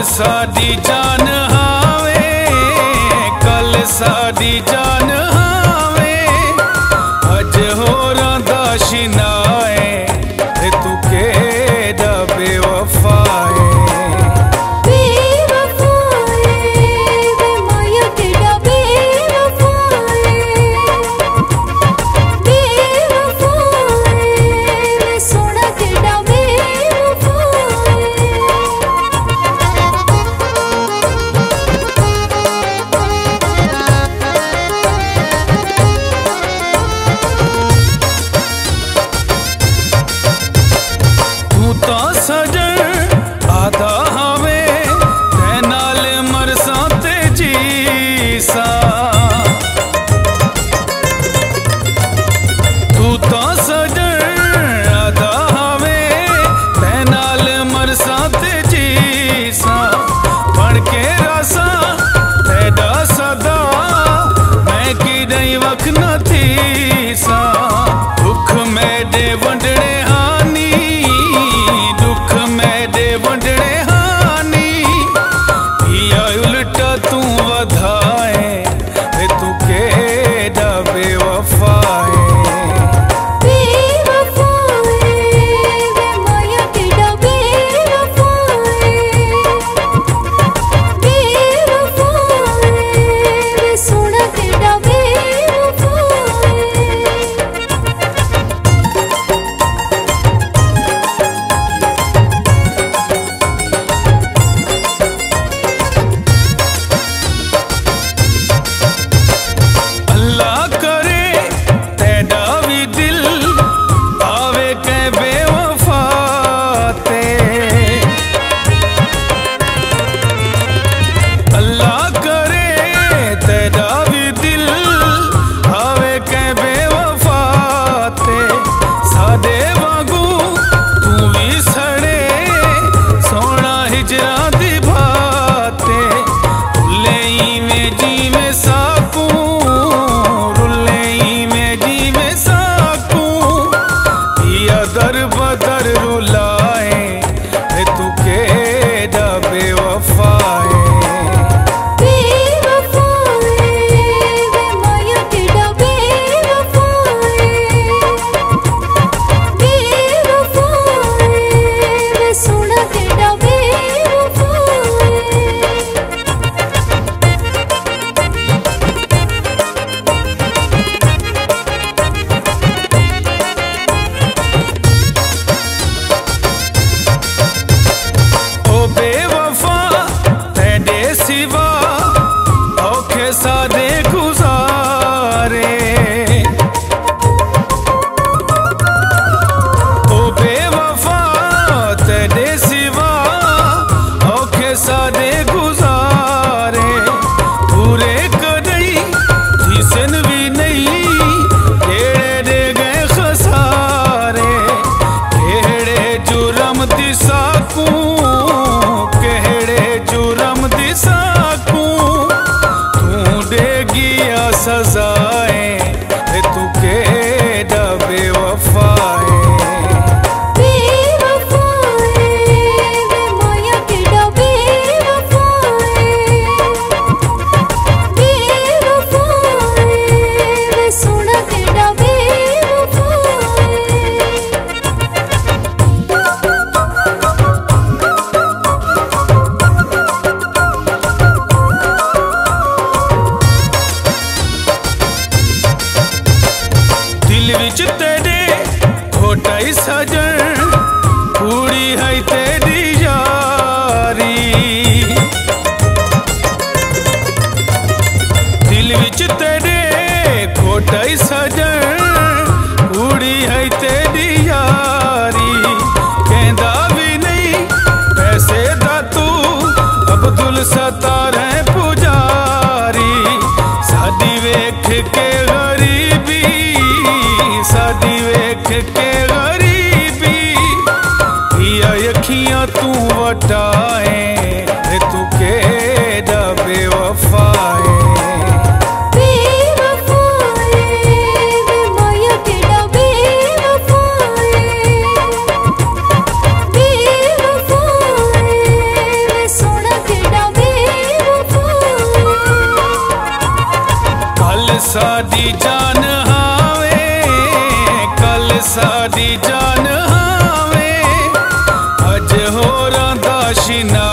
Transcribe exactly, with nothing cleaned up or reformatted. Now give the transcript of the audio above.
साडी जान हावे, कल साडी जान हावे, अज होरां दा शिनाए तू केड़ा बेवफा है। सजन आधा हवे ते नाल मरसा ते जीसा, तू तो सजन आधा हवे ते नाल मरसा ते जीसा, बन के रासा तेरा सदा मैं की नहीं वख न थी सा। दुख मेरे वंडने हानी, दुख मेरे वंडने हानी, या उल्टा तू वधाए तू केड़ा बेवफा है। दर बदर रुलाए तू केड़ा बेवफा है। सादे गुजारे ओ बेवफा तेरे सिवा औखे सादे गुजारे, पूरे कदई जिसन भी नहीं केड़े दे गए खसारे, केड़े जुरम दी साकू, केड़े जुरम दी साकू देगिया सजाए तू केड़ा बेवफा है। दिल विच तेरे खोटा ही सजन, पूरी है तेरी यारी, दिल विच तेरे खोटा ही सजन, पूरी है तेरी यारी, कहंदा भी नहीं पैसे दा तू अब्दुल सत्तार है पुजारी, साडी वेख के गरीबी, साडी वेख के गरीबी, या अखियां तू वटाए तू केड़ा बेवफा है। सोना सादी जान हावे, कल सादी जान हावे, अज होरां दा शिना